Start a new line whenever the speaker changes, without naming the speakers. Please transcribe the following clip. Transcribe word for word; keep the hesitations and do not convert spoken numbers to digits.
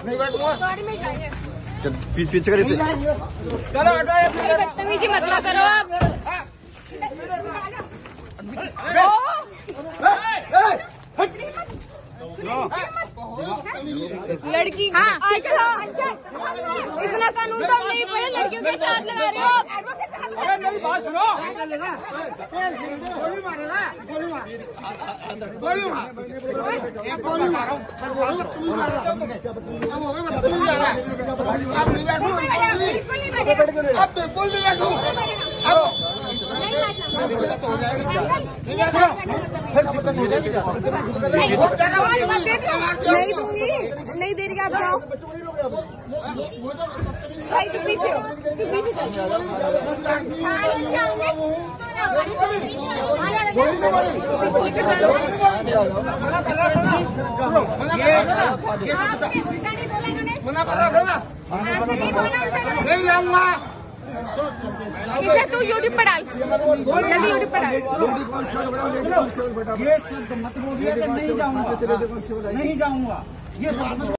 नहीं बैठूंगा।
चल पीछे पीछे कर इसे।
चलो हटो,
बदतमीजी मत करो आप। लड़की हाँ अच्छा अच्छा इतना कानून तो नहीं पढ़े, लड़कियों के साथ लगा रहे हो।
अरे मेरी बात सुनो। गोली मारेगा, गोली मार गोली मार गोली मारो। आप नहीं बैठो, आप बिल्कुल नहीं बैठो।
नहीं दूंगी, नहीं दे रही आप जाओ। भाई तू पीछे हो, तू पीछे चल।
मना कर रहा था ना, नहीं लाऊंगा।
इसे तू यूट्यूब पर डाल, जल्दी यूट्यूब पर डाल।
ये शब्द मत बोलिए कि नहीं जाऊंगा, नहीं जाऊंगा ये शब्द